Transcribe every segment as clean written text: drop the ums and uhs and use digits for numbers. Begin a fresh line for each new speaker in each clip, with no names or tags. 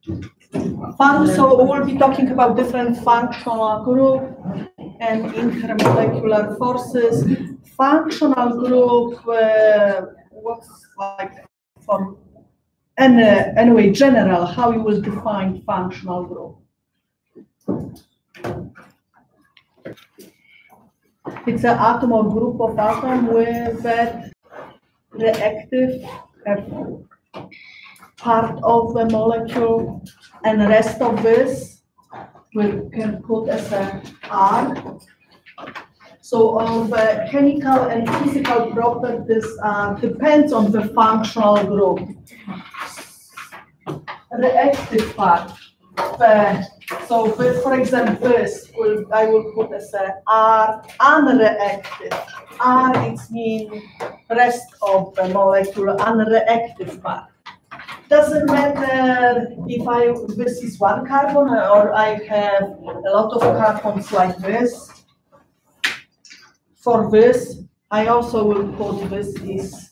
So we'll be talking about different functional group and intermolecular forces. Functional group, what's like for anyway, general, how you will define functional group. It's an atom or group of atoms with that reactive part of the molecule, and the rest of this we can put as a R. So all the chemical and physical properties depends on the functional group. Reactive part. So for example, this I will put as a R unreactive. R it means rest of the molecule, unreactive part. Doesn't matter if this is one carbon or I have a lot of carbons like this. For this, I also will put this is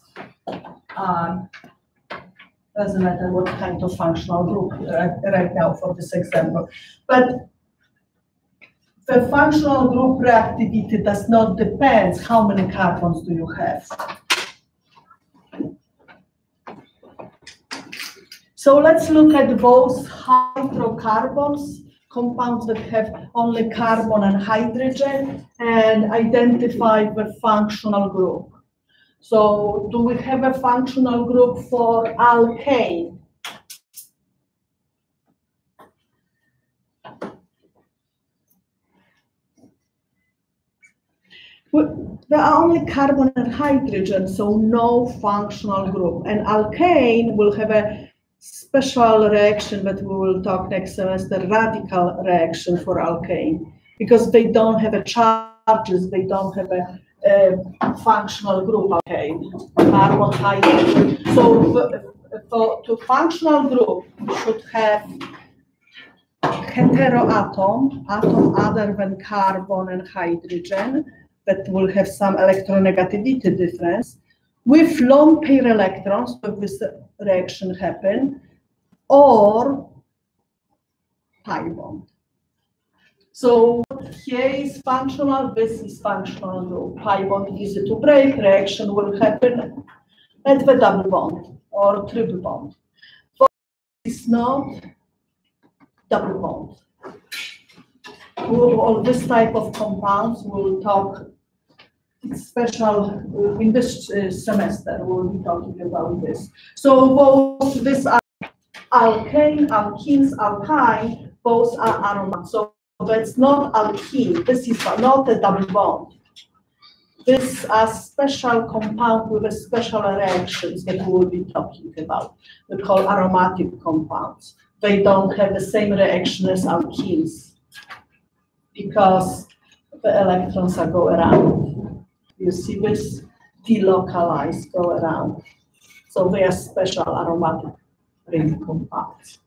doesn't matter what kind of functional group right now for this example. But the functional group reactivity does not depend how many carbons do you have. So let's look at those hydrocarbons, compounds that have only carbon and hydrogen, and identify the functional group. So do we have a functional group for alkane? There are only carbon and hydrogen, so no functional group. And alkane will have a special reaction that we will talk next semester, radical reaction for alkane, because they don't have a charges, they don't have a functional group alkane, carbon, hydrogen. So to functional group, we should have heteroatom, atom other than carbon and hydrogen, that will have some electronegativity difference, with lone pair electrons, so this reaction happen, or pi bond. So here is functional, this is functional group. Pi bond easy to break, reaction will happen at the double bond or triple bond. For this not double bond. All this type of compounds we'll talk special in this semester. We'll be talking about this. So both this are alkane, alkenes, alkyne, both are aromatics. So that's not alkene. This is not a double bond. This are special compound with a special reactions that we will be talking about. We call aromatic compounds. They don't have the same reaction as alkenes because the electrons are go around. You see this delocalized go around. So they are special aromatic ring compounds.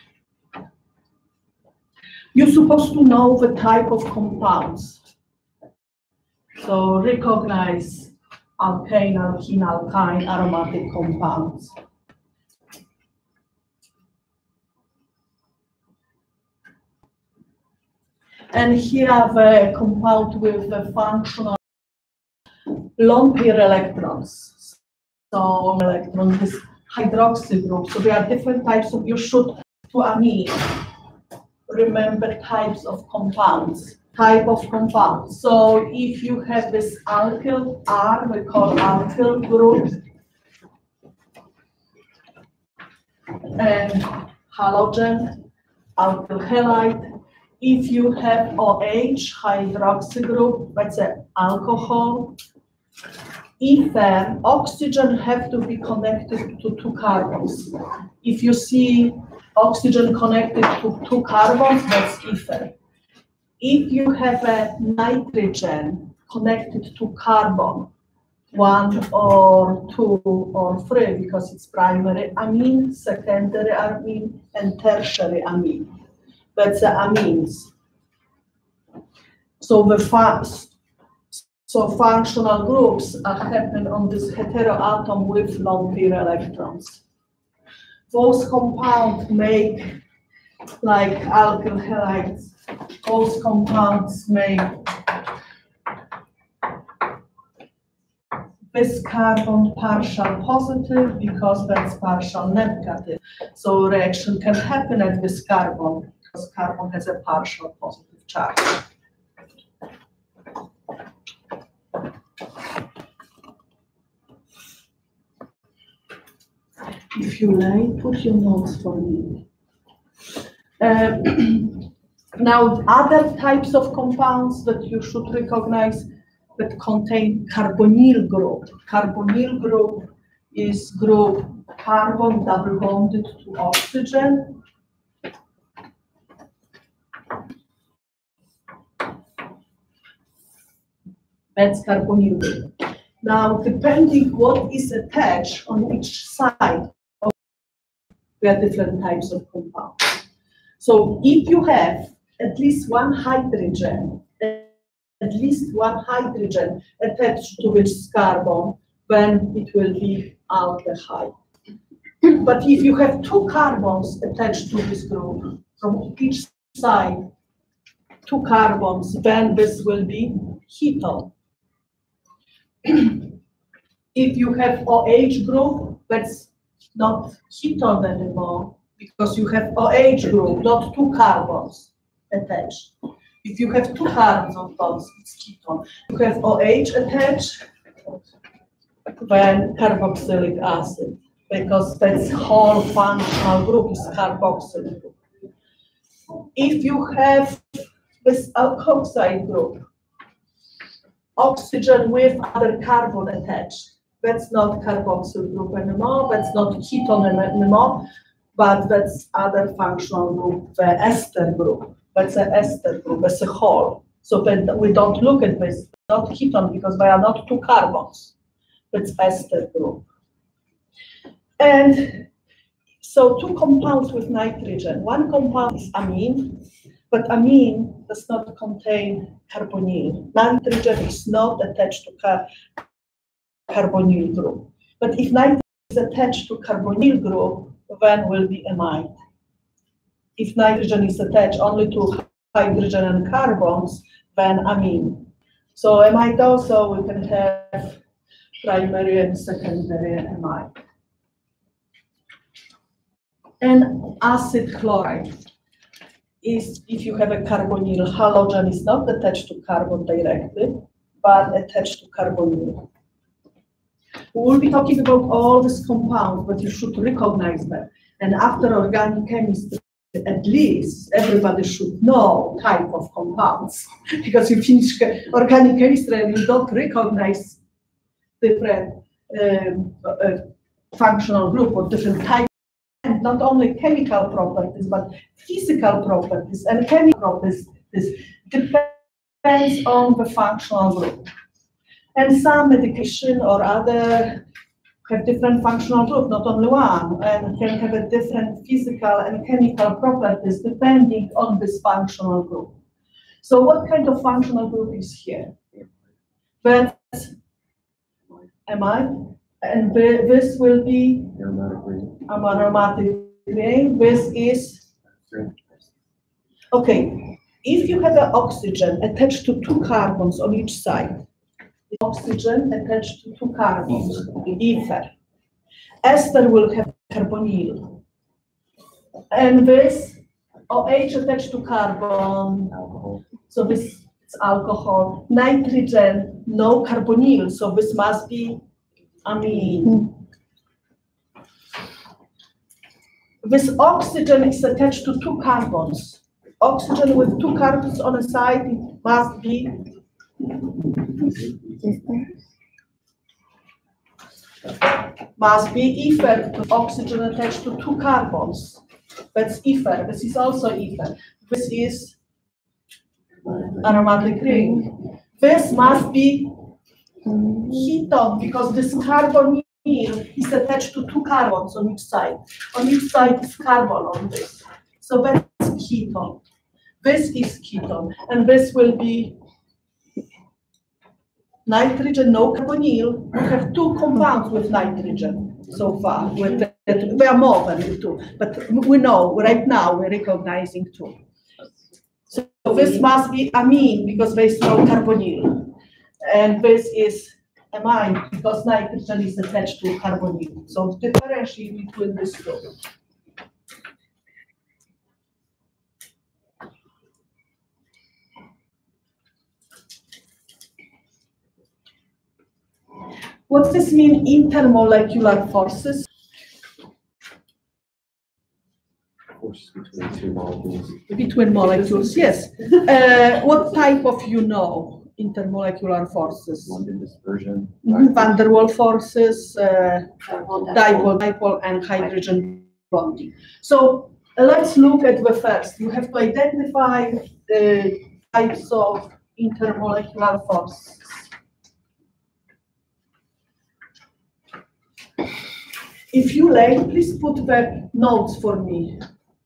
You're supposed to know the type of compounds. So recognize alkane, alkene, alkyne, aromatic compounds. And here are the compound with the functional lone pair electrons. So electron is hydroxy group. So there are different types of, you should to amine. Remember types of compounds. Type of compounds. So if you have this alkyl R, we call alkyl group, and halogen, alkyl halide. If you have OH, hydroxy group, that's an alcohol. Ether, oxygen have to be connected to two carbons. If you see oxygen connected to two carbons, that's ether. If you have a nitrogen connected to carbon, 1 or 2 or 3, because it's primary amine, secondary amine, and tertiary amine. That's the amines. So functional groups happen on this heteroatom with lone pair electrons. Those compounds make like alkyl halides, those compounds make this carbon partial positive because that's partial negative. So reaction can happen at this carbon because carbon has a partial positive charge. If you may, put your notes for me. Now, other types of compounds that you should recognize that contain carbonyl group. Carbonyl group is group carbon double bonded to oxygen. That's carbonyl group. Now, depending what is attached on each side, we have different types of compounds. So if you have at least one hydrogen attached to this carbon, then it will be aldehyde. But if you have two carbons attached to this group from each side, two carbons, then this will be ketone. If you have OH group, that's not ketone anymore because you have OH group, not two carbons attached. If you have two carbons, it's ketone. You have OH attached, then carboxylic acid, because that's whole functional group is carboxyl group. If you have this alkoxide group, oxygen with other carbon attached, that's not carboxyl group anymore, that's not ketone anymore, but that's other functional group, the ester group. That's an ester group as a whole. So then we don't look at this, not ketone, because they are not two carbons. That's ester group. And so two compounds with nitrogen. One compound is amine, but amine does not contain carbonyl. Nitrogen is not attached to carbonyl group. But if nitrogen is attached to carbonyl group, then will be amide. If nitrogen is attached only to hydrogen and carbons, then amine. So amide also, we can have primary and secondary amide. And acid chloride is if you have a carbonyl, halogen is not attached to carbon directly, but attached to carbonyl. We will be talking about all these compounds, but you should recognize them. And after organic chemistry, at least everybody should know type of compounds, because you finish organic chemistry and you don't recognize different functional group or different types, and not only chemical properties, but physical properties and chemical properties. This depends on the functional group. And some medication or other have different functional group, not only one, and can have a different physical and chemical properties depending on this functional group. So what kind of functional group is here? That's amide, and this will be aromatic ring. This is, okay, if you have an oxygen attached to two carbons on each side, oxygen attached to two carbons, ether. Ester will have carbonyl. And this OH attached to carbon, alcohol. So this is alcohol. Nitrogen, no carbonyl, so this must be amine. This oxygen is attached to two carbons. Oxygen with two carbons on a side, it must be ether, oxygen attached to two carbons. That's ether. This is also ether. This is aromatic ring. This must be ketone because this carbonyl is attached to two carbons on each side. On each side is carbon on this. So that's ketone. This is ketone, and this will be nitrogen, no carbonyl. We have two compounds with nitrogen so far, with There are more than two, but we know right now we're recognizing two. So this must be amine because there is no carbonyl, and this is amine because nitrogen is attached to carbonyl. So differentiate between these two. What does this mean, intermolecular forces?
Forces between two molecules.
Between molecules, yes. What type of intermolecular forces?
London dispersion.
Van der Waals forces, dipole, and hydrogen bonding. So let's look at the first. You have to identify the types of intermolecular forces. If you like, please put the notes for me.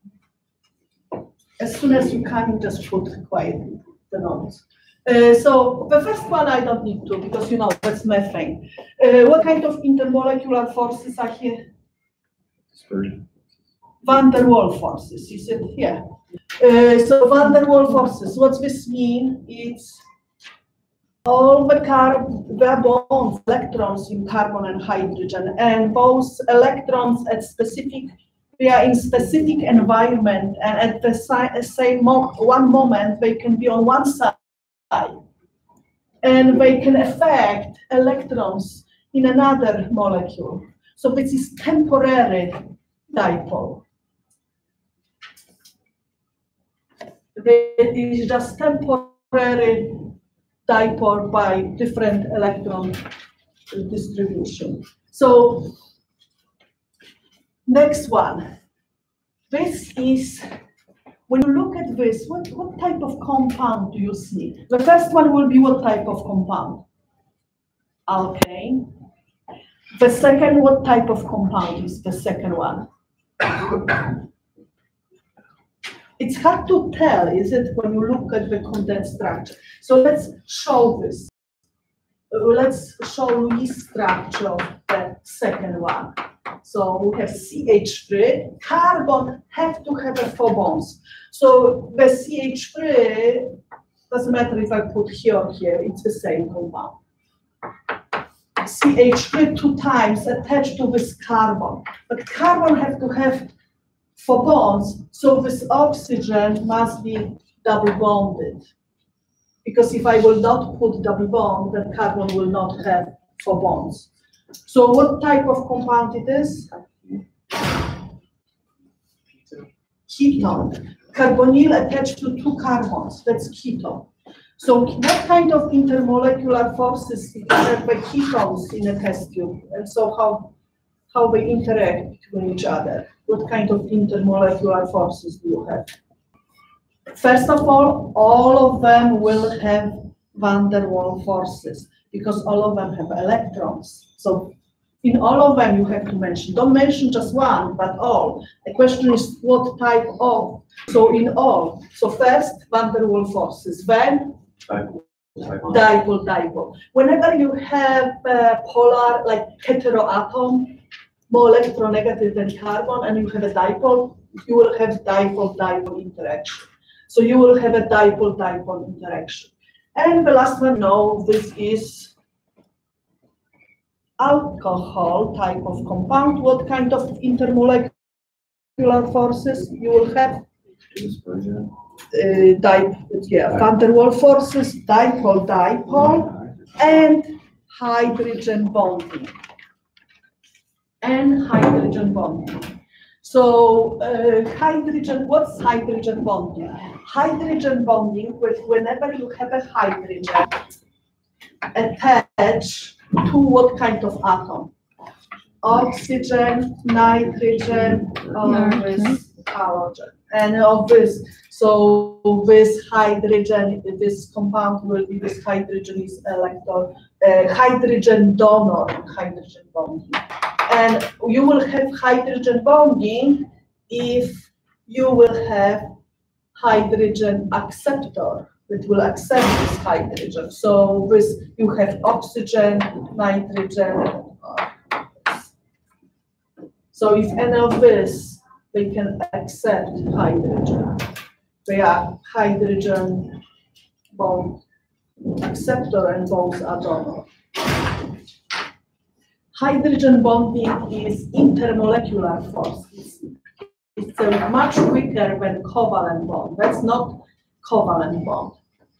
As soon as you can, just put quietly the notes. So the first one I don't need to, because you know that's methane. What kind of intermolecular forces are here?
Dispersion.
Van der Waals forces, is it? Yeah. So van der Waals forces, what this mean? It's all the bonds, electrons in carbon and hydrogen, and those electrons they are in specific environment, and at the same one moment they can be on one side, and they can affect electrons in another molecule. So this is temporary dipole. It is just temporary dipole by different electron distribution. So next one. This is, when you look at this, what type of compound do you see? The first one will be what type of compound? Alkane. The second, what type of compound is the second one? It's hard to tell, is it, when you look at the condensed structure? So let's show this. Let's show Louis' structure of the second one. So we have CH3. Carbon have to have 4 bonds. So the CH3, doesn't matter if I put here or here, it's the same compound. CH3 2 times attached to this carbon. But carbon have to have 4 bonds, so this oxygen must be double bonded. Because if I will not put double bond, then carbon will not have 4 bonds. So what type of compound it is? Ketone. Carbonyl attached to 2 carbons, that's ketone. So what kind of intermolecular forces have the ketones in a test tube? And so how they interact between each other? What kind of intermolecular forces do you have? First of all of them will have van der Waals forces because all of them have electrons. So in all of them you have to mention, don't mention just one, but all. The question is what type of, so in all. So first, van der Waals forces, then dipole. Whenever you have polar, like heteroatom, more electronegative than carbon, and you have a dipole, you will have dipole-dipole interaction. So you will have a dipole-dipole interaction. And the last one, no, this is alcohol type of compound. What kind of intermolecular forces you will have?
Dispersion.
Van der Waals forces, dipole-dipole, and hydrogen bonding. So what's hydrogen bonding? Hydrogen bonding, whenever you have a hydrogen attached to what kind of atom? Oxygen, nitrogen, or this halogen. And of this, so this hydrogen, this compound will be, this hydrogen is hydrogen donor, hydrogen bonding. And you will have hydrogen bonding if you will have hydrogen acceptor that will accept this hydrogen. So this, you have oxygen, nitrogen. So if any of this, they can accept hydrogen. They are hydrogen bond acceptor and both are donor. Hydrogen bonding is intermolecular force. It's much quicker than covalent bond. That's not covalent bond.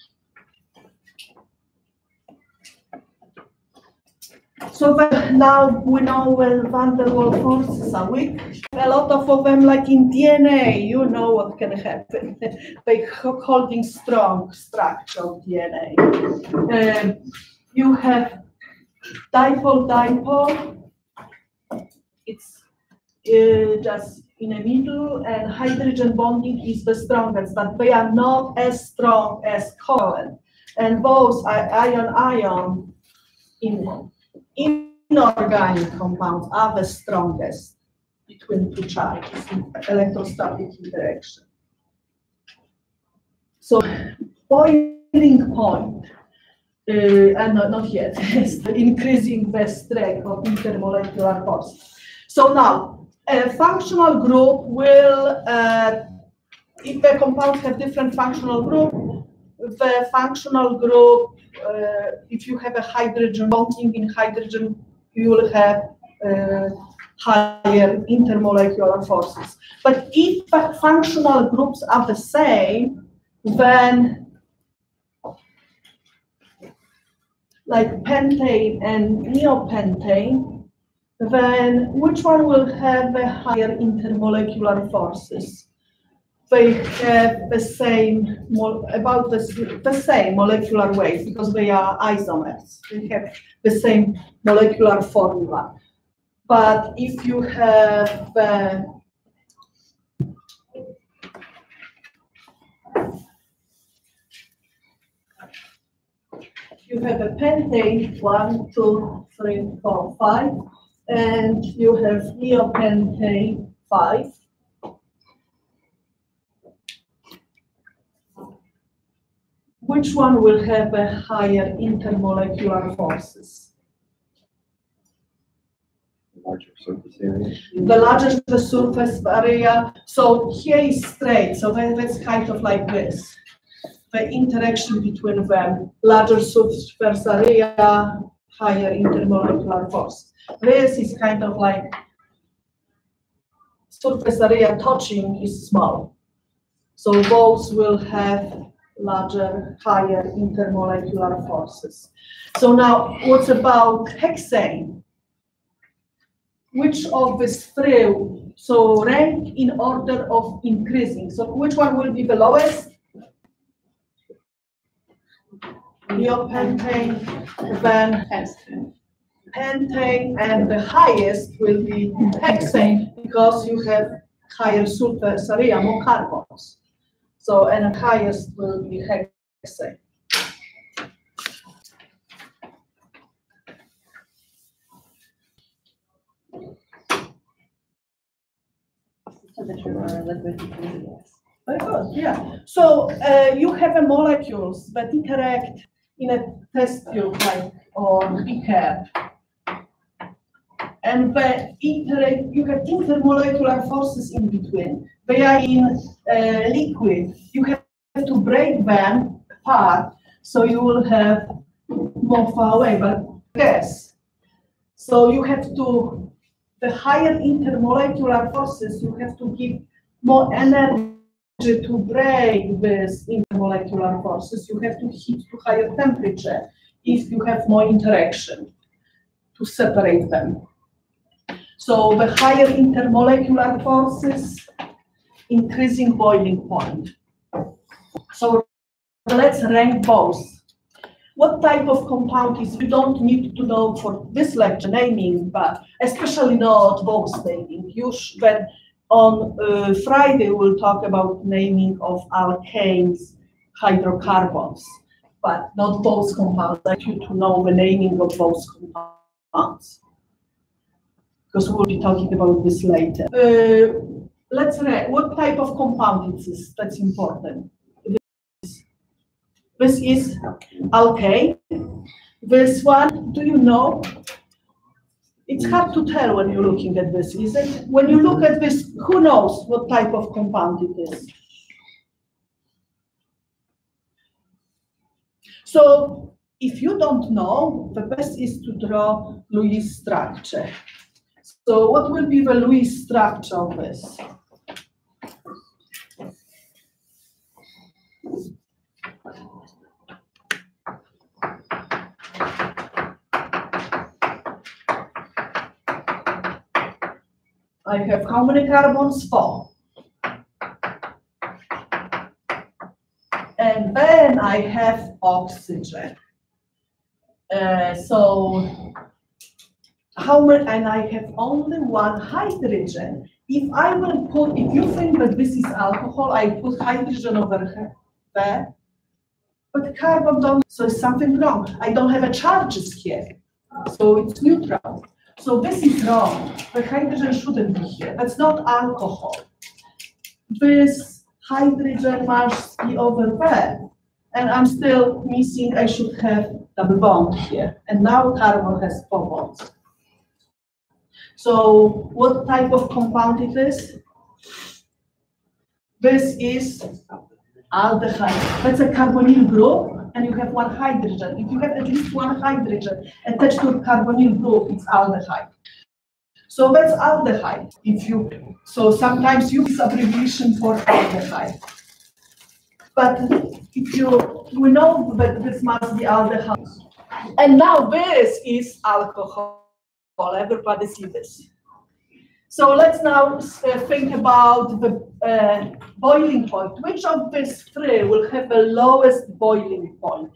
So now we know when van der Waals forces are weak. A lot of them, like in DNA, you know what can happen. By holding strong structure of DNA. You have dipole-dipole. It's just in the middle, and hydrogen bonding is the strongest, but they are not as strong as covalent. And both are ion-ion in inorganic compounds are the strongest between two charges in electrostatic interaction. So boiling point, and not yet, is increasing the strength of intermolecular force. So now, a functional group will, if the compounds have different functional group, the functional group, if you have a hydrogen bonding in hydrogen, you will have higher intermolecular forces. But if the functional groups are the same, then like pentane and neopentane, then which one will have the higher intermolecular forces? They have the same, about the same molecular weight because they are isomers. They have the same molecular formula. But if you have a pentane, 1, 2, 3, 4, 5, and you have neopentane, 5. Which one will have a higher intermolecular forces?
Larger surface area.
The larger the surface area, so here is straight, so that's kind of like this. The interaction between them, larger surface area, higher intermolecular force. This is kind of like surface area touching is small. So both will have larger, higher intermolecular forces. So now, what about hexane? Which of these three, so rank in order of increasing. So which one will be the lowest? Neopentane, then pentane, and the highest will be hexane because you have higher surface area, more carbons. So, and the highest will be hexane.
Temperature or liquid between gas.
Very good, yeah. So you have molecules that interact in a test tube like or beaker. And you have intermolecular forces in between. They are in liquid. You have to break them apart, so you will have more far away, but gas. So you have to, the higher intermolecular forces, you have to give more energy to break these intermolecular forces. You have to heat to higher temperature if you have more interaction to separate them. So the higher intermolecular forces, increasing boiling point. So let's rank both. What type of compound is, you don't need to know for this lecture naming, but especially not both naming. But on Friday, we'll talk about naming of alkanes, hydrocarbons, but not both compounds. I want you to know the naming of both compounds, because we'll be talking about this later. Let's read what type of compound it is. That's important. This is alkane. This one, do you know? It's hard to tell when you're looking at this, is it? When you look at this, who knows what type of compound it is? So if you don't know, the best is to draw Lewis structure. So what will be the Lewis structure of this? I have how many carbons? 4. And then I have oxygen. So how many? And I have only 1 hydrogen. If I will put, if you think that this is alcohol, I put hydrogen over there, but carbon don't. So it's something wrong. I don't have a charges here, so it's neutral. So this is wrong. The hydrogen shouldn't be here. That's not alcohol. This hydrogen must be over there. And I'm still missing, I should have double bond here. And now carbon has 4 bonds. So what type of compound it is? This is aldehyde. That's a carbonyl group. And you have 1 hydrogen. If you have at least 1 hydrogen attached to a carbonyl group, it's aldehyde. So that's aldehyde. So sometimes you use abbreviation for aldehyde. But we know that this must be aldehyde. And now this is alcohol. Everybody see this. So let's now think about the boiling point. Which of these 3 will have the lowest boiling point?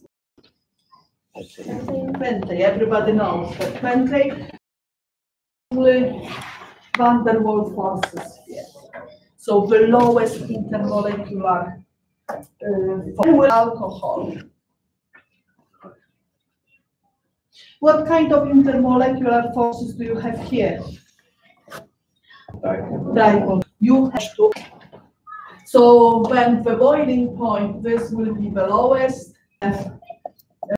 20. Everybody knows that 20. Only van der Waals forces here. So the lowest intermolecular alcohol. What kind of intermolecular forces do you have here? Dipole. You have to. So when the boiling point, this will be the lowest.